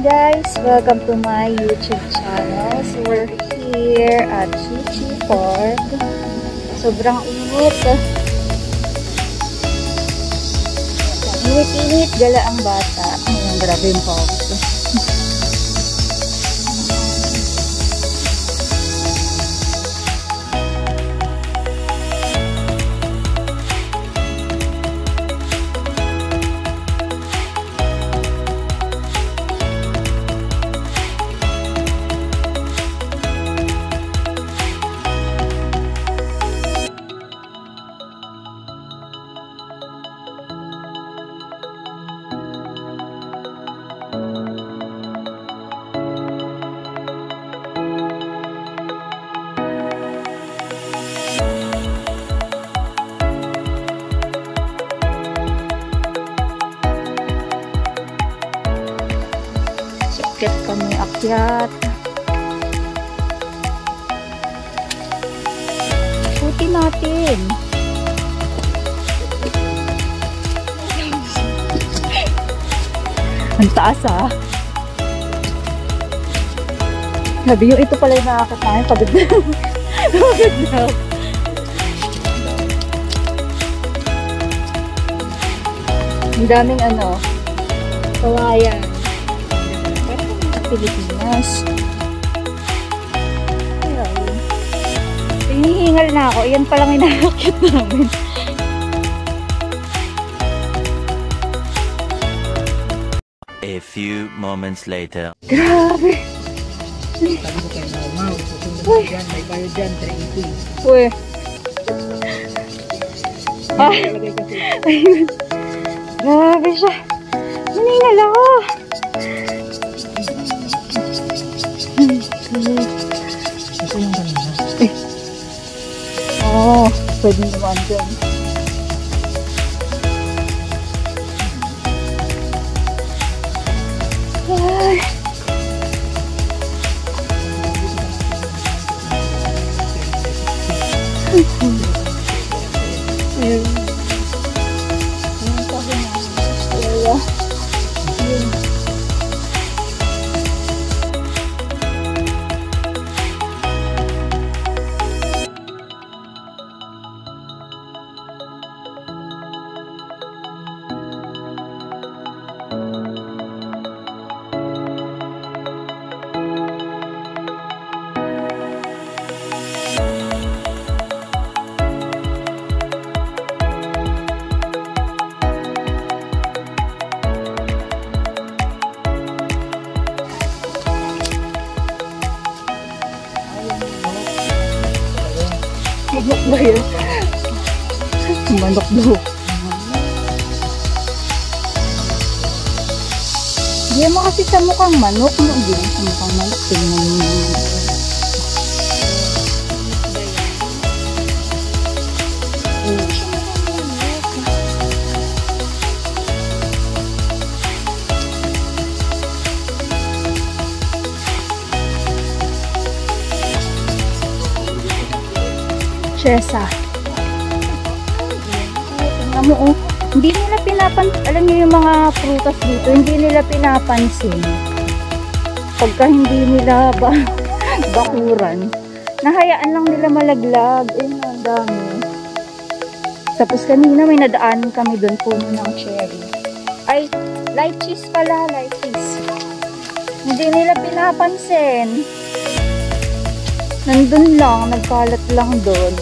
guys! Welcome to my YouTube channel. So we're here at Chichi Park. Sobrang init. Init-init, gala ang bata. Ayan, grabe yung pawis. Akyat kami, akyat. Puti natin. Ang taas ah. Sabi yung ito pala yung nakakit namin. Pagod na. Pagod na. Ang daming ano, kawayan. Pilipinas. Ayun. Hinihingal na ako. Yan palang inakit namin. A few moments later. Grabe. Sabi ko kayo na umaw. Susunod dyan. May bayo dyan. 380. Uy. Ay. Ayun. Grabe siya. Maningal ako. Ito yung kanina. Oo, pwede naman dyan. Ay. Ayun. Ayun pa ko na. Ayun. Manok ba yun? Manok daw. Hindi mo kasi sa mukhang manok. Hindi mo sa mukhang manok. Tingnan mo. Chesa. Tingnan mo, oh. Hindi nila pinapansin. Alam niyo yung mga prutas dito, hindi nila pinapansin. Pagka hindi nila bakuran, nahayaan lang nila malaglag. Ayun, ang dami. Tapos kanina may nadaanan kami doon, puno ng cherry. Ay, lychees pala, lychees. Hindi nila pinapansin. Nandun lang, nagkalat lang doon.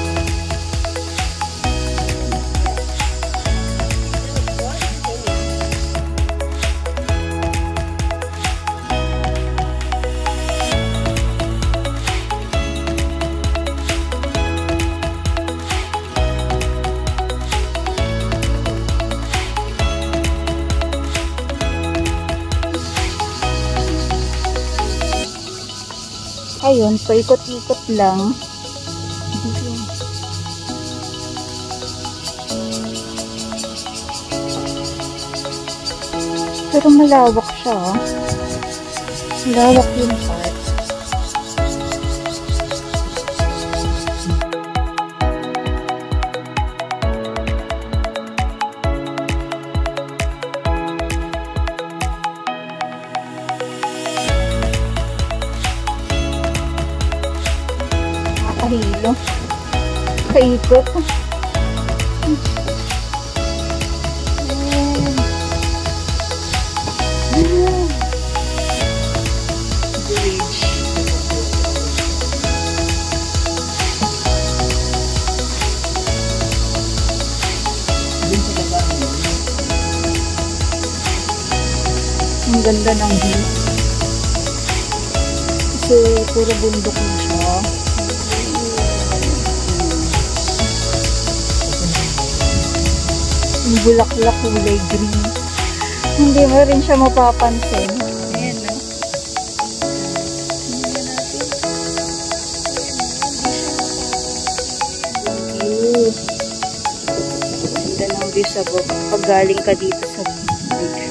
Ayun, paikot-ikot lang. Pero malawak siya. Malawak yung part. Kahilo. Kaikot. Din sa labang yun. Ang ganda ng view. Kasi puro bundok na siya. Yung bulaklak kulay green. Hindi mo rin siya mapapansin. Ayan, no? Okay. Ganda ng view sa baba. Pag galing ka dito sa bridge.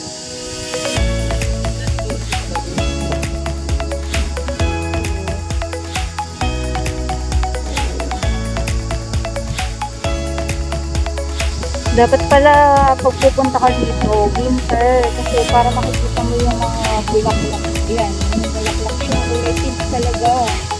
Dapat pala pag pupunta ka dito, winter, kasi para makikita mo yung mga bulaklak. Yan, yung bulaklak siya, kulay pink talaga.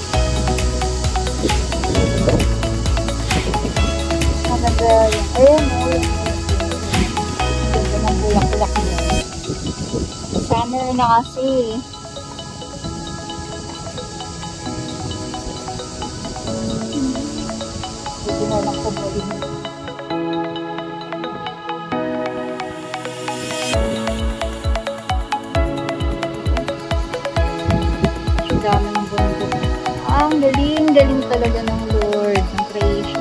Maganda yun. Ayan o, ganda ng bulaklak niya. Summer na kasi. Hindi na lang kumulin. Daming bundok. Ang galing talaga ng Lord, ng creation.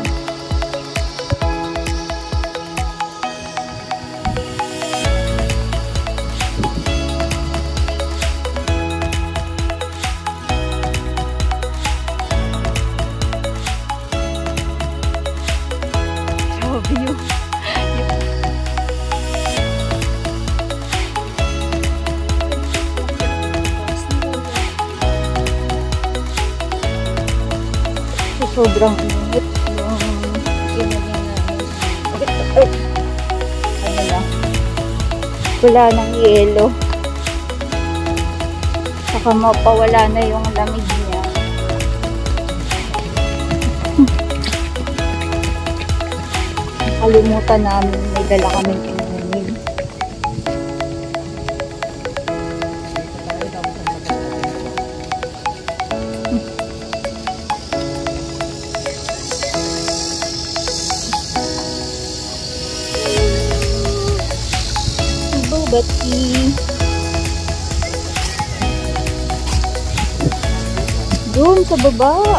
Grabe yun. Sobrang init yung ano lang, wala ng yelo, saka mapawala na yung lamig niya. Nakalimutan namin may dala kaming inumin. Bati. Doon sa baba.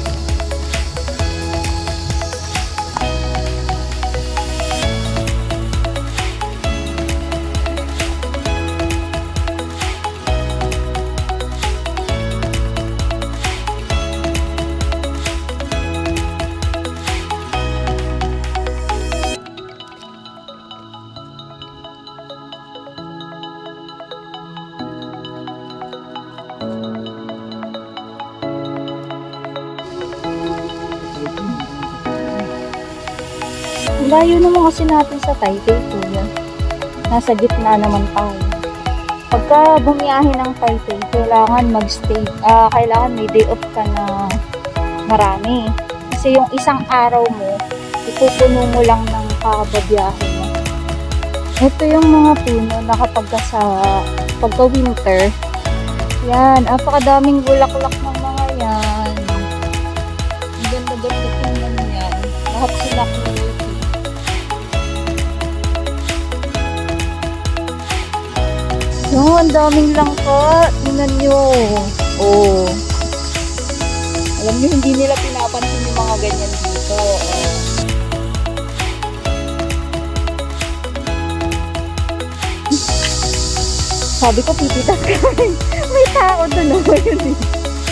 Layo naman kasi natin sa Taipei, kuya. Nasa gitna naman tayo. Pagka bumiyahe ng Taipei, kailangan mag-stay. Kailangan may day off ka na marami. Kasi yung isang araw mo, ipupuno mo lang ng kababiyahe mo. Ito yung mga puno na pagka winter, yan, apakadaming bulaklak ng mga yan. Ang ganda-ganda tingnan yan. Lahat sila kulay. Ang daming langka. Tingnan nyo. Oh. Alam nyo, hindi nila pinapansin yung mga ganyan dito. Oh. Sabi ko, pipitas kami. May tao doon naman yun eh.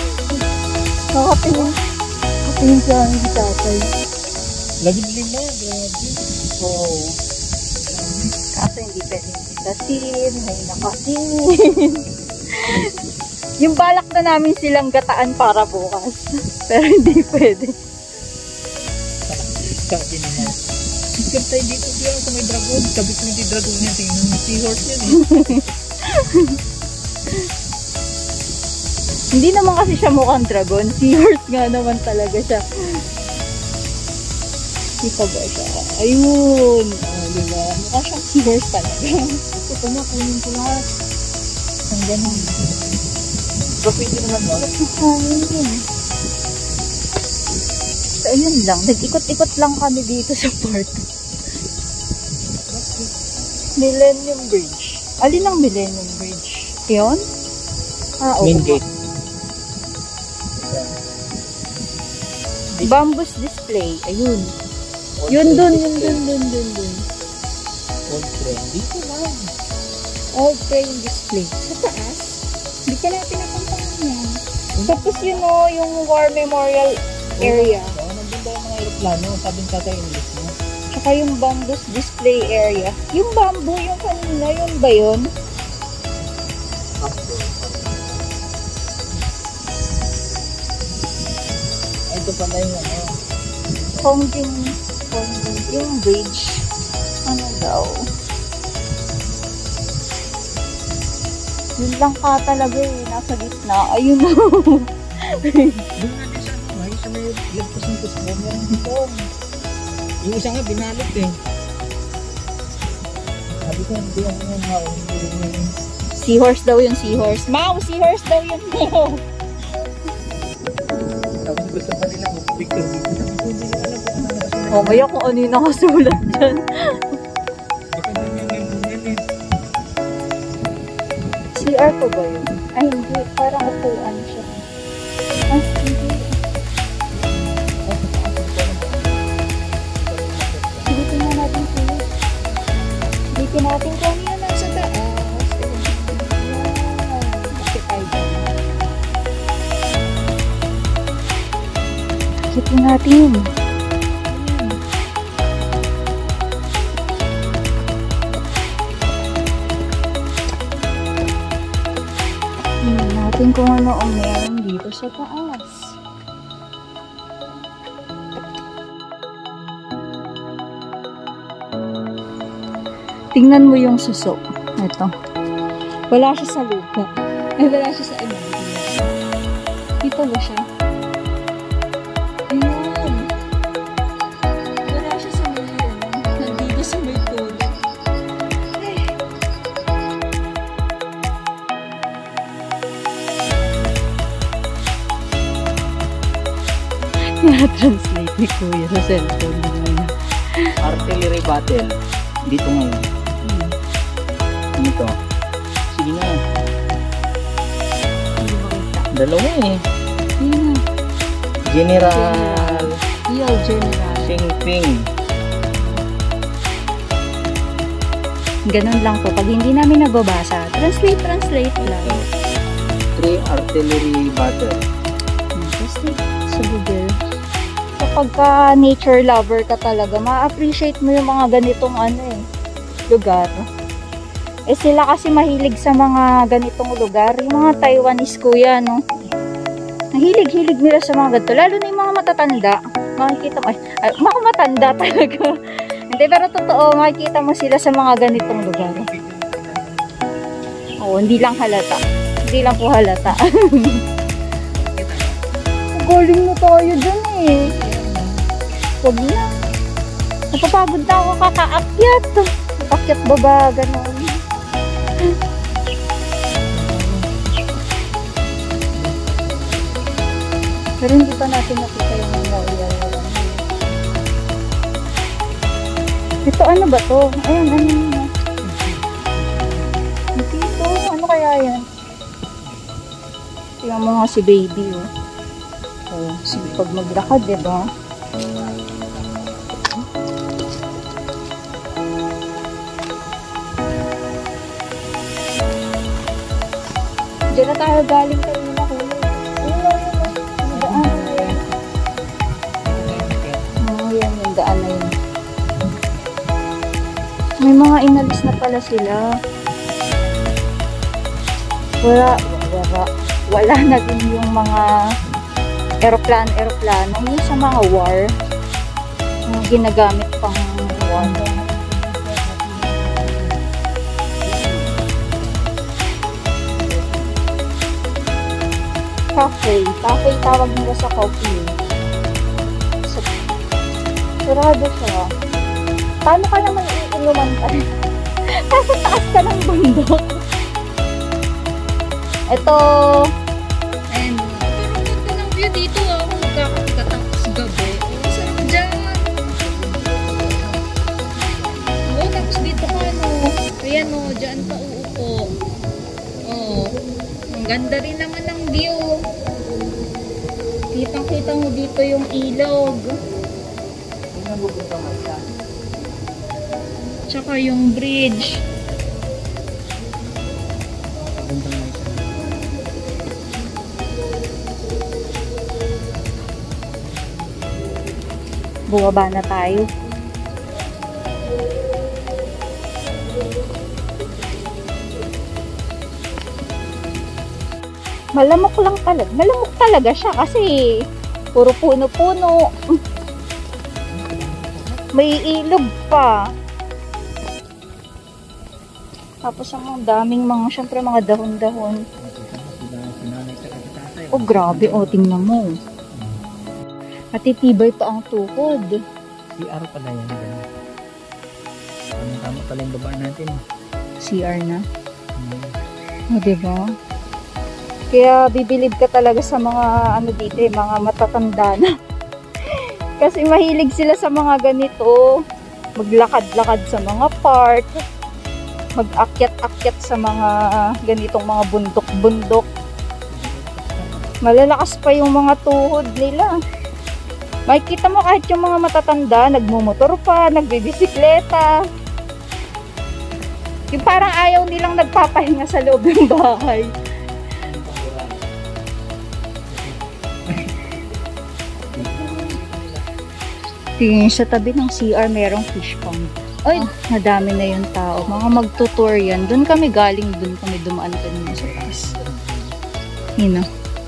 Nakatingin sa amin si tatay. Lagim-lima, grabe. Oh. Kaso hindi pwedeng pitasin, may nakasin. Yung balak na namin silang gataan para bukas. Pero hindi pwede. Sabi nila. Sikap tayo dito diyan sa may dragon. Sabi ko hindi dragon yan. Tingnan mo seahorse yan eh. Hindi naman kasi siya mukhang dragon. Seahorse nga naman talaga siya. Kita ba siya? Ayun. Oh, diba? Mukha siyang seahorse talaga. Ito na, kunin ko lahat. Ang ganun. Kapit naman mo. Ayun. So, ayun lang. Nag-ikot-ikot lang kami dito sa park. Millennium Bridge. Alin ang Millennium Bridge? Yun? Ah, oo. Main gate. Bambus display. Ayun. Yun dun. Old friend. Dito lang. Old train display. Sa taas? Hindi ka natin napuntahan yan. Tapos yun o, yung War Memorial area. Oo, nandun ba yung mga aeroplano? Sabi ng tatay English mo. Tsaka yung bambus display area. Yung bamboo, yung kanina, yun ba yun? Ito pala yung ano. Hongjing, yung bridge. Ano daw? Yun lang ka talaga eh, nasa gitna. Ayun o. Doon natin sa ano, ay sa may lagpas ng kusbo. Meron dito. Yung isa nga binalot eh. Sabi ko, hindi ako yung mga hindi. Seahorse daw yun, seahorse. Mau, seahorse daw yun. Tapos gusto pa nila mag-picture dito. Sabi ko, hindi nila alam kung ano nakasunod. O, maya kung ano yung nakasulat dyan. Baka doon yung memory eh. CR ko ba yun? Ay, hindi. Parang upuan siya. Ah, hindi. Silipin na natin siya. Silipin natin kung ano yun nasa taas. Bakit tayo dyan? Silipin natin. Tingnan natin kung ano ang meron dito sa taas. Tingnan mo yung suso. Ito. Wala siya sa lupa. Ay, wala siya sa ano. Dito ba siya? Ayan. Wala siya sa may ano. Nandito sa may tulad. Translate ni Kuya sa cellphone niya. Artillery battle. Dito ngayon. Dito. Sige na. Hindi makita. Dalawa eh. Yun na. General Yo, General. Xingping. Ganun lang po. Pag hindi namin nababasa, translate lang. 3 artillery battle. Translate sa Google. Kapag ka nature lover ka talaga, ma-appreciate mo yung mga ganitong lugar. Eh sila kasi mahilig sa mga ganitong lugar. Yung mga Taiwanese kuya, no? Nahilig-hilig nila sa mga ganito. Lalo na yung mga matatanda. Makikita mo, mga matanda talaga. Hindi, pero totoo, makikita mo sila sa mga ganitong lugar. Oo, hindi lang halata. Hindi lang po halata. Galing mo tayo dyan eh. Huwag na. Napapagod na ako kakaakyat. Akyat baba, gano'n. Pero hindi pa natin nakita yung mga iyan. Ito ano ba to? Ayan, ano yun? Ito, ano kaya yan? Tingnan mo nga si baby, oh. Oh, sige, pag maglakad, diba? Diyan na tayo galing kanina, kuya. Ayun na, yun na. Yung daan na yun. Oh, yan, yung daan na yun. May mga inalis na pala sila. Wala na din yung mga aeroplano yung sa mga war yung ginagamit pang war. cafe. Cafe tawag nila sa coffee. So, sarado siya. Paano ka naman iinuman ka? Nasa taas ka ng bundok. Ito. Ayan. Parang ganda ng view dito kung magkakapagkatapos gabi. Ang sarap dyan. Oo, tapos dito ka, no. Ayan, no. Dyan ka uupo. Oo. Ang ganda rin naman ng view. Kitang-kita mo dito yung ilog. Tsaka yung bridge. Bumaba na tayo. Malamok lang talaga. Malamok talaga siya kasi puro puno-puno. May ilog pa. Tapos ang daming mga, syempre mga dahon-dahon. Oh, grabe. Oh, tingnan mo. Matitibay pa ang tuhod. CR pala yan. Tama pala yung baba natin. CR na. O, diba? Kaya bibilib ka talaga sa mga ano dito, mga matatanda na. Kasi mahilig sila sa mga ganito. Maglakad-lakad sa mga park. Mag-akyat-akyat sa mga ganitong mga bundok-bundok. Malalakas pa yung mga tuhod nila. Makikita mo kahit yung mga matatanda, nagmumotor pa, nagbibisikleta. Yung parang ayaw nilang nagpapahinga sa loob ng bahay. Tingin sa tabi ng CR, merong fish pond. Ay, madami na yung tao. Mga magtutour yan. Doon kami galing, doon kami dumaan kanina sa taas. Yun o.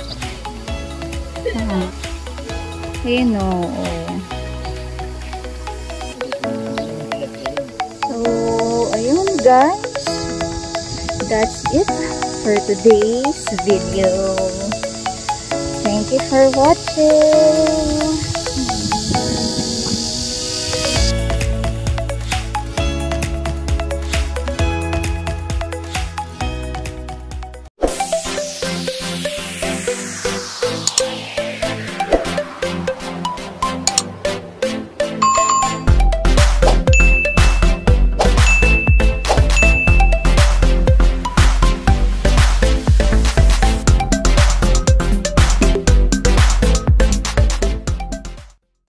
Ayun o. So, ayun guys. That's it for today's video. Thank you for watching.